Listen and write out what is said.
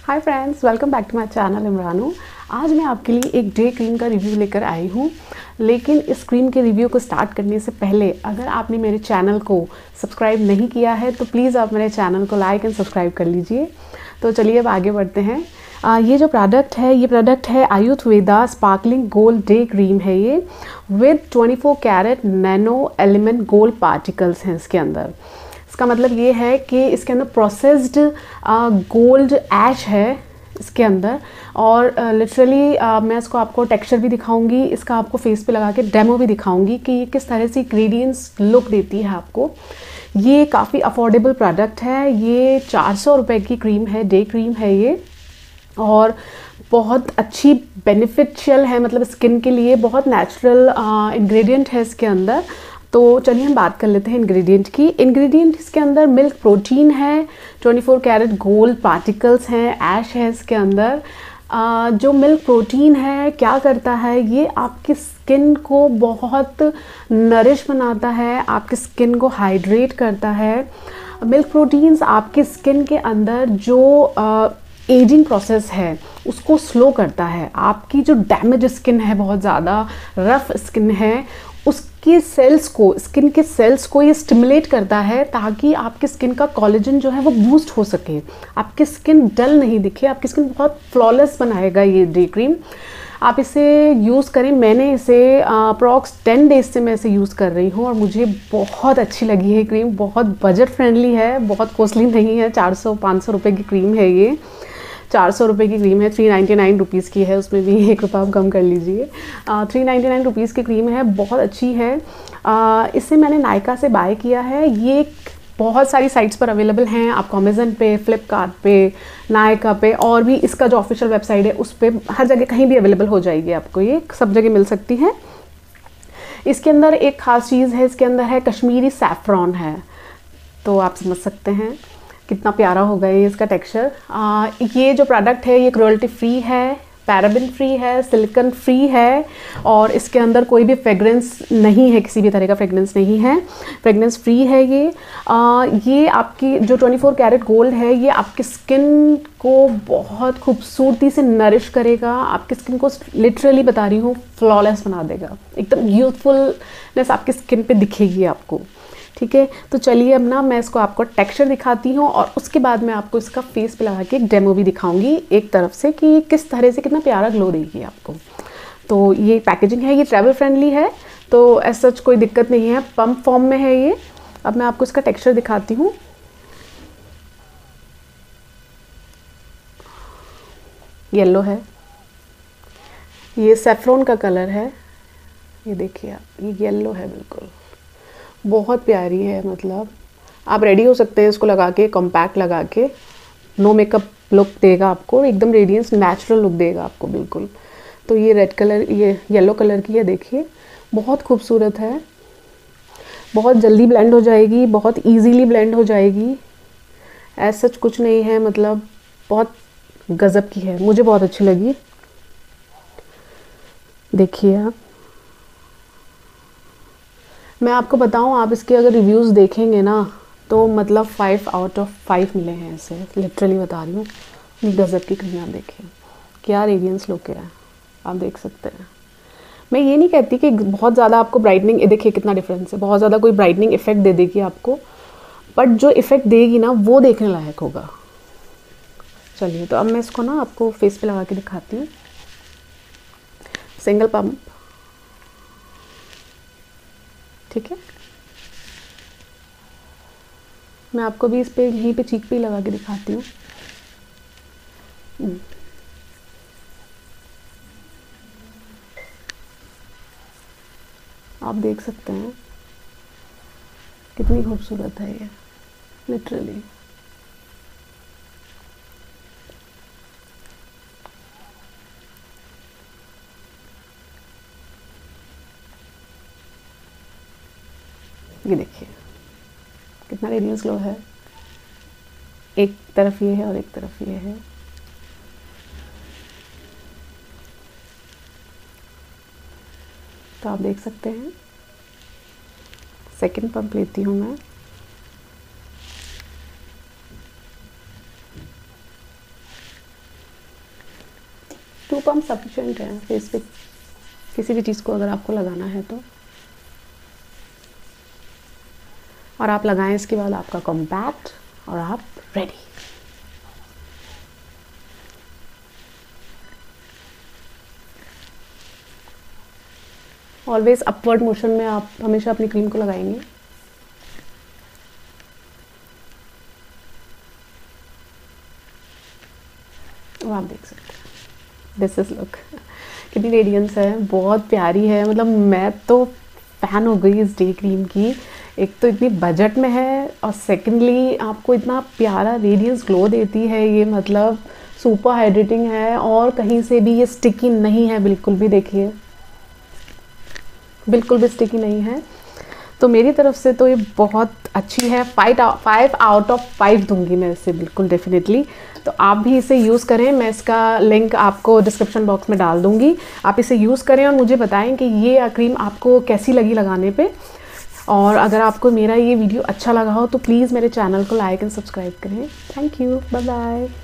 Hi friends, welcome back to my channel इमरानू। आज मैं आपके लिए एक डे क्रीम का रिव्यू लेकर आई हूँ। लेकिन इस क्रीम के रिव्यू को स्टार्ट करने से पहले अगर आपने मेरे चैनल को सब्सक्राइब नहीं किया है तो प्लीज़ आप मेरे चैनल को लाइक एंड सब्सक्राइब कर लीजिए। तो चलिए अब आगे बढ़ते हैं। ये जो प्रोडक्ट है Ayurveda sparkling gold day cream है। ये with 24 carat nano element gold particles हैं इसके अंदर। इसका मतलब ये है कि इसके अंदर प्रोसेस्ड गोल्ड ऐश है इसके अंदर। और लिटरली मैं इसको आपको टेक्सचर भी दिखाऊंगी, इसका आपको फेस पे लगा के डेमो भी दिखाऊंगी कि ये किस तरह से इंग्रेडिएंट्स लुक देती है आपको। ये काफ़ी अफोर्डेबल प्रोडक्ट है। ये 400 रुपये की क्रीम है, डे क्रीम है ये। और बहुत अच्छी बेनिफिशियल है, मतलब स्किन के लिए बहुत नेचुरल इंग्रेडिएंट है इसके अंदर। तो चलिए हम बात कर लेते हैं इंग्रेडिएंट की। इंग्रेडिएंट इसके अंदर मिल्क प्रोटीन है, 24 कैरेट गोल्ड पार्टिकल्स हैं, ऐश है इसके अंदर। जो मिल्क प्रोटीन है क्या करता है, ये आपकी स्किन को बहुत नरिश बनाता है, आपकी स्किन को हाइड्रेट करता है। मिल्क प्रोटीन्स आपकी स्किन के अंदर जो एजिंग प्रोसेस है उसको स्लो करता है। आपकी जो डैमेज स्किन है, बहुत ज़्यादा रफ स्किन है, उसकी सेल्स को, स्किन के सेल्स को ये स्टिमुलेट करता है ताकि आपकी स्किन का कोलेजन जो है वो बूस्ट हो सके, आपकी स्किन डल नहीं दिखे, आपकी स्किन बहुत फ्लॉलेस बनाएगा ये डे क्रीम। आप इसे यूज़ करें। मैंने इसे अप्रॉक्स 10 डेज से मैं इसे यूज़ कर रही हूँ और मुझे बहुत अच्छी लगी है क्रीम। बहुत बजट फ्रेंडली है, बहुत कॉस्टली नहीं है। 400-500 रुपये की क्रीम है ये। 400 रुपये की क्रीम है, 399 रुपीज़ की है, उसमें भी 1 रुपये आप कम कर लीजिए। 399 रुपीज़ की क्रीम है, बहुत अच्छी है। इसे मैंने नायका से बाय किया है। ये बहुत सारी साइट्स पर अवेलेबल हैं, आपको अमेज़न पे, फ्लिपकार्ट पे, नायका पे, और भी इसका जो ऑफिशियल वेबसाइट है उस पर हर जगह कहीं भी अवेलेबल हो जाएगी आपको, ये सब जगह मिल सकती है। इसके अंदर एक ख़ास चीज़ है, इसके अंदर है कश्मीरी सैफ़्रॉन है, तो आप समझ सकते हैं कितना प्यारा होगा ये इसका टेक्सचर। ये जो प्रोडक्ट है ये क्रुएल्टी फ्री है, पैराबिन फ्री है, सिलिकॉन फ्री है, और इसके अंदर कोई भी फ्रेगरेंस नहीं है, किसी भी तरह का फ्रेगरेंस नहीं है, फ्रेगरेंस फ्री है ये। ये आपकी जो 24 कैरेट गोल्ड है ये आपकी स्किन को बहुत खूबसूरती से नरिश करेगा, आपकी स्किन को लिटरली बता रही हूँ फ्लॉलेस बना देगा, एकदम यूथफुलनेस आपकी स्किन पे दिखेगी आपको। ठीक है, तो चलिए अब ना मैं इसको आपको टेक्सचर दिखाती हूँ और उसके बाद मैं आपको इसका फेस पे लगा के एक डेमो भी दिखाऊंगी एक तरफ से कि किस तरह से कितना प्यारा ग्लो देगी आपको। तो ये पैकेजिंग है, ये ट्रैवल फ्रेंडली है, तो ऐसा सच कोई दिक्कत नहीं है, पंप फॉर्म में है ये। अब मैं आपको इसका टेक्सचर दिखाती हूँ। येलो है, ये सेफ्रॉन का कलर है, ये देखिए आप, ये येलो है, बिल्कुल बहुत प्यारी है। मतलब आप रेडी हो सकते हैं इसको लगा के, कॉम्पैक्ट लगा के, नो मेकअप लुक देगा आपको, एकदम रेडियंस नेचुरल लुक देगा आपको बिल्कुल। तो ये रेड कलर, ये येलो कलर की है, देखिए बहुत खूबसूरत है, बहुत जल्दी ब्लेंड हो जाएगी, बहुत इजीली ब्लेंड हो जाएगी, ऐसा सच कुछ नहीं है, मतलब बहुत गज़ब की है, मुझे बहुत अच्छी लगी। देखिए आप, मैं आपको बताऊं, आप इसके अगर रिव्यूज़ देखेंगे ना तो मतलब 5 आउट ऑफ 5 मिले हैं ऐसे, लिटरली बता रही हूँ। गज़ब की क्रीम, आप देखिए क्या रेडियंस लुक है, आप देख सकते हैं। मैं ये नहीं कहती कि बहुत ज़्यादा आपको ब्राइटनिंग, देखिए कितना डिफरेंस है, बहुत ज़्यादा कोई ब्राइटनिंग इफेक्ट दे देगी आपको, बट जो इफेक्ट देगी ना वो देखने लायक होगा। चलिए, तो अब मैं इसको ना आपको फेस पे लगा के दिखाती हूँ। सिंगल पंप, ठीक है। मैं आपको भी इस पे, यहीं पे चीक पे लगा के दिखाती हूँ। आप देख सकते हैं कितनी खूबसूरत है ये, लिटरली। ये देखिए कितना रेडियंस ग्लो है, एक तरफ ये है और एक तरफ ये है। तो आप देख सकते हैं। सेकंड पंप लेती हूँ मैं। 2 पम्प सफिशेंट है फेस पे, किसी भी चीज़ को अगर आपको लगाना है तो। और आप लगाएं, इसके बाद आपका कॉम्पैक्ट और आप रेडी। ऑलवेज अपवर्ड मोशन में आप हमेशा अपनी क्रीम को लगाएंगे। और आप देख सकते हैं दिस इज लुक, कितनी रेडियंस है, बहुत प्यारी है। मतलब मैं तो फैन हो गई इस डे क्रीम की। एक तो इतनी बजट में है और सेकेंडली आपको इतना प्यारा रेडियंस ग्लो देती है ये, मतलब सुपर हाइड्रेटिंग है और कहीं से भी ये स्टिकी नहीं है बिल्कुल भी। देखिए बिल्कुल भी स्टिकी नहीं है। तो मेरी तरफ से तो ये बहुत अच्छी है, 5 आउट ऑफ 5 दूंगी मैं इसे बिल्कुल डेफिनेटली। तो आप भी इसे यूज़ करें, मैं इसका लिंक आपको डिस्क्रिप्शन बॉक्स में डाल दूंगी। आप इसे यूज़ करें और मुझे बताएं कि ये क्रीम आपको कैसी लगी लगाने पे। और अगर आपको मेरा ये वीडियो अच्छा लगा हो तो प्लीज़ मेरे चैनल को लाइक एंड सब्सक्राइब करें। Thank you, bye bye.